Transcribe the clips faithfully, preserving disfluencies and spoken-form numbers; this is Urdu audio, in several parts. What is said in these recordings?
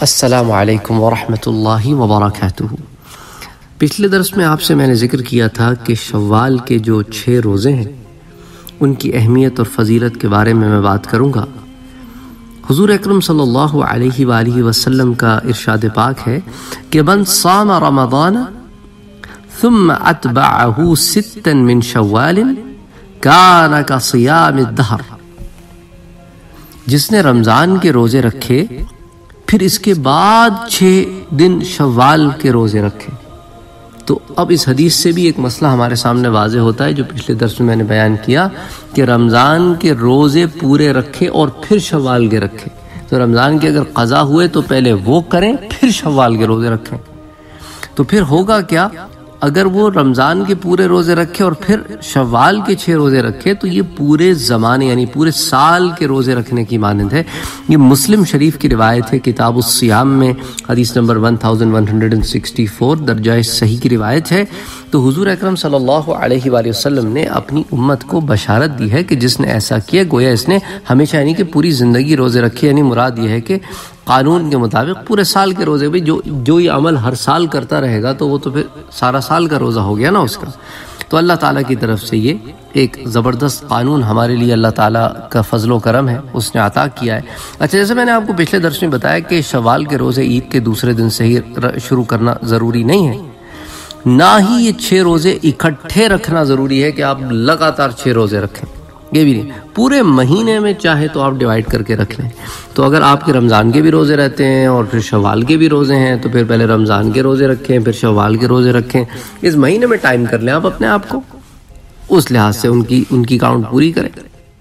السلام علیکم ورحمۃ اللہ وبرکاتہ۔ پچھلے درس میں آپ سے میں نے ذکر کیا تھا کہ شوال کے جو چھ روزے ہیں ان کی اہمیت اور فضیلت کے بارے میں میں بات کروں گا۔ حضور اکرم صلی اللہ علیہ وآلہ وسلم کا ارشاد پاک ہے کہ من صام رمضان ثم اتبعہ ستا من شوال کان کصیام الدہر، جس نے رمضان کے روزے رکھے پھر اس کے بعد چھ دن شوال کے روزے رکھے۔ تو اب اس حدیث سے بھی ایک مسئلہ ہمارے سامنے واضح ہوتا ہے جو پچھلے درس میں میں نے بیان کیا کہ رمضان کے روزے پورے رکھے اور پھر شوال کے رکھے۔ تو رمضان کے اگر قضا ہوئے تو پہلے وہ کریں پھر شوال کے روزے رکھیں۔ تو پھر ہوگا کیا؟ اگر وہ رمضان کے پورے روزے رکھے اور پھر شوال کے چھ روزے رکھے تو یہ پورے زمانے یعنی پورے سال کے روزے رکھنے کی مانند ہے۔ یہ مسلم شریف کی روایت ہے، کتاب الصیام میں حدیث نمبر ایک ہزار ایک سو چڑسٹھ درجہ صحیح کی روایت ہے۔ تو حضور اکرم صلی اللہ علیہ وآلہ وسلم نے اپنی امت کو بشارت دی ہے کہ جس نے ایسا کیا گویا اس نے ہمیشہ یعنی کہ پوری زندگی روزے رکھے، یعنی مراد یہ ہے کہ قانون کے مطابق پورے سال کے روزے بھی جو جو یہ عمل ہر سال کرتا رہے گا تو وہ تو پھر سارا سال کا روزہ ہو گیا نا اس کا۔ تو اللہ تعالیٰ کی طرف سے یہ ایک زبردست قانون ہمارے لیے اللہ تعالیٰ کا فضل و کرم ہے، اس نے عطا کیا ہے۔ اچھا، جیسے میں نے آپ کو پچھلے درس میں بتایا کہ شوال کے روزے عید کے دوسرے دن سے ہی شروع کرنا ضروری نہیں ہے، نہ ہی یہ چھ روزے اکٹھے رکھنا ضروری ہے کہ آپ لگاتار چھ روزے رکھیں، یہ بھی نہیں، پورے مہینے میں چاہے تو آپ ڈیوائیڈ کر کے رکھ لیں۔ تو اگر آپ کے رمضان کے بھی روزے رہتے ہیں اور پھر شوال کے بھی روزے ہیں تو پھر پہلے رمضان کے روزے رکھیں پھر شوال کے روزے رکھیں، اس مہینے میں ٹائم کر لیں آپ اپنے آپ کو، اس لحاظ سے ان کی ان کی کاؤنٹ پوری کریں۔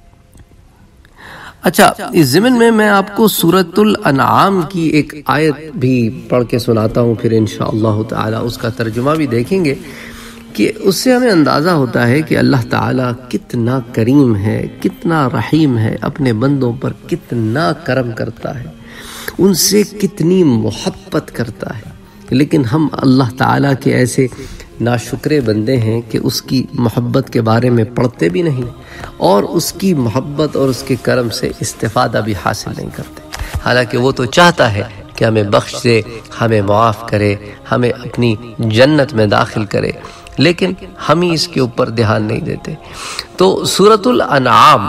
اچھا، اس ضمن میں میں آپ کو سورۃ الانعام کی ایک آیت بھی پڑھ کے سناتا ہوں، پھر انشاءاللہ تعالی اس کا ترجمہ بھی دیکھیں گے کہ اس سے ہمیں اندازہ ہوتا ہے کہ اللہ تعالیٰ کتنا کریم ہے، کتنا رحیم ہے، اپنے بندوں پر کتنا کرم کرتا ہے، ان سے کتنی محبت کرتا ہے، لیکن ہم اللہ تعالیٰ کے ایسے ناشکرے بندے ہیں کہ اس کی محبت کے بارے میں پڑھتے بھی نہیں اور اس کی محبت اور اس کے کرم سے استفادہ بھی حاصل نہیں کرتے، حالانکہ وہ تو چاہتا ہے کہ ہمیں بخش دے، ہمیں معاف کرے، ہمیں اپنی جنت میں داخل کرے، لیکن ہم ہی اس کے اوپر دھیان نہیں دیتے۔ تو سورۃ الانعام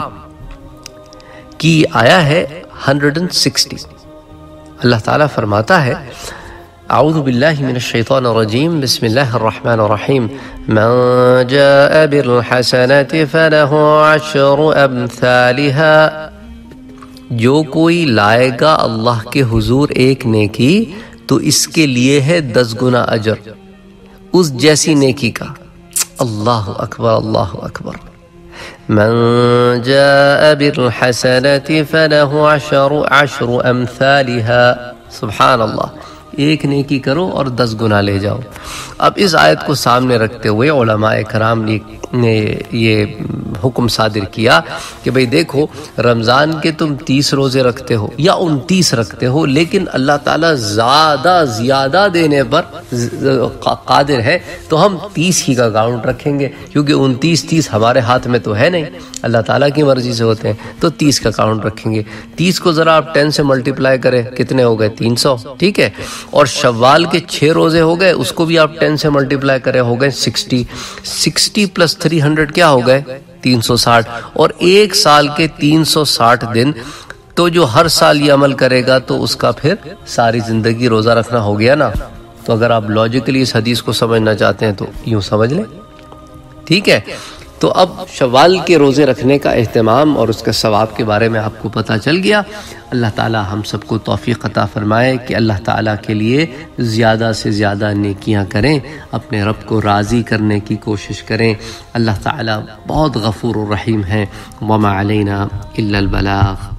کی آیا ہے ایک سو ساٹھ۔ اللہ تعالیٰ فرماتا ہے اعوذ باللہ من الشیطان الرجیم، بسم اللہ الرحمن الرحیم، من جاء بالحسنة فله عشر امثالها، جو کوئی لائے گا اللہ کے حضور ایک نیکی تو اس کے لیے ہے دس گنا اجر اس جیسی نیکی کا۔ اللہ اکبر، اللہ اکبر۔ من جاء بالحسنة فله عشر عشر امثالها، سبحان اللہ، ایک نیکی کرو اور دس گنا لے جاؤ۔ اب اس آیت کو سامنے رکھتے ہوئے علماء کرام نے یہ حکم صادر کیا کہ بھئی دیکھو، رمضان کے تم تیس روزے رکھتے ہو یا انتیس رکھتے ہو، لیکن اللہ تعالیٰ زیادہ زیادہ دینے پر قادر ہے، تو ہم تیس ہی کا کاؤنٹ رکھیں گے، کیونکہ انتیس تیس ہمارے ہاتھ میں تو ہے نہیں، اللہ تعالیٰ کی مرضی سے ہوتے ہیں، تو تیس کا کاؤنٹ رکھیں گے۔ تیس کو ذرا آپ ٹین سے ملٹیپلائی کریں، کتنے ہو گئے؟ تین سو، ٹھیک ہے۔ اور شوال کے چھ روزے ہو گئے، اس کو بھی آپ ٹین سے ملٹیپلائی کریں، ہو گئے sixty, sixty plus three hundred کیا ہو گئے؟ تین سو ساٹھ، اور ایک سال کے تین سو ساٹھ دن، تو جو ہر سال یہ عمل کرے گا تو اس کا پھر ساری زندگی روزہ رکھنا ہو گیا نا۔ تو اگر آپ لاجیکلی اس حدیث کو سمجھنا چاہتے ہیں تو یوں سمجھ لیں، ٹھیک ہے۔ تو اب شوال کے روزے رکھنے کا اہتمام اور اس کے ثواب کے بارے میں آپ کو پتہ چل گیا۔ اللہ تعالی ہم سب کو توفیق عطا فرمائے کہ اللہ تعالیٰ کے لیے زیادہ سے زیادہ نیکیاں کریں، اپنے رب کو راضی کرنے کی کوشش کریں۔ اللہ تعالیٰ بہت غفور الرحیم ہے۔ وما علینا الا البلاغ۔